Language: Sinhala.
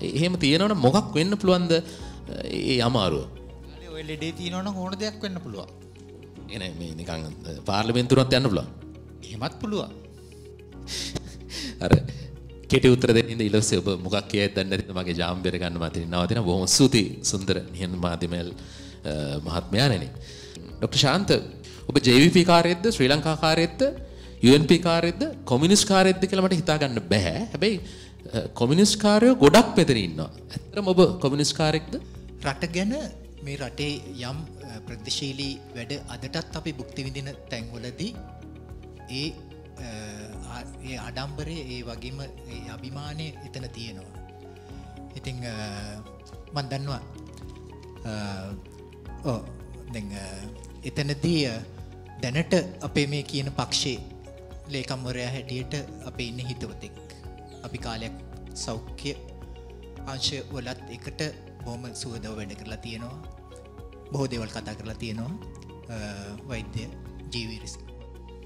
එහෙම තියෙනවනම් මොකක් වෙන්න පුළුවන්ද ඒ අමාරුව? ඔය ලෙඩේ තියෙනවනම් ඕන දෙයක් වෙන්න පුළුවන්. එනේ මේ නිකන් පාර්ලිමේන්තුවට යන්න පුළුවන්. එහෙමත් පුළුවන්. අර කෙටි උත්තර දෙන්න ඉඳ ඊළඟට ඔබ මොකක් කියයිද දන්නේ නැතිද මගේ ජාම්බෙර ගන්න මතින් නවතින බොහොම ස්තුතියි සුන්දර නිහඬ මාධ්‍යමල් මහත්මයාණනි. ડોક્ટર ශාන්ත ඔබ JVP කාර්යයේද ශ්‍රී ලංකා කාර්යයේද UNP කාර්යයේද කොමියුනිස්ට් කාර්යයේද කියලා මට හිතා ගන්න බෑ. හැබැයි කොමියුනිස්ට් කාර්යෝ ගොඩක් මෙතන ඉන්නවා. ඇත්තටම ඔබ කොමියුනිස්ට් කාර්යයේද? රට ගැන මේ රටේ යම් ප්‍රගතිශීලී වැඩ අදටත් අපි භුක්ති විඳින තැන්වලදී ඒ ආඩම්බරය ඒ වගේම ඒ අභිමානය එතන තියෙනවා. ඉතින් මම දන්නවා දැන් එතනදී දැනට අපේ මේ කියන පක්ෂේ ලේකම්වරයා හැටියට අපේ ඉන්න හිතවතෙක් අපි කාලයක් සෞඛ්‍ය අංශය වලත් එකට බොහොම සුවදව වැඩ කරලා තියෙනවා. බොහෝ දේවල් කතා කරලා තියෙනවා. වෛද්‍ය ජීවිරිස්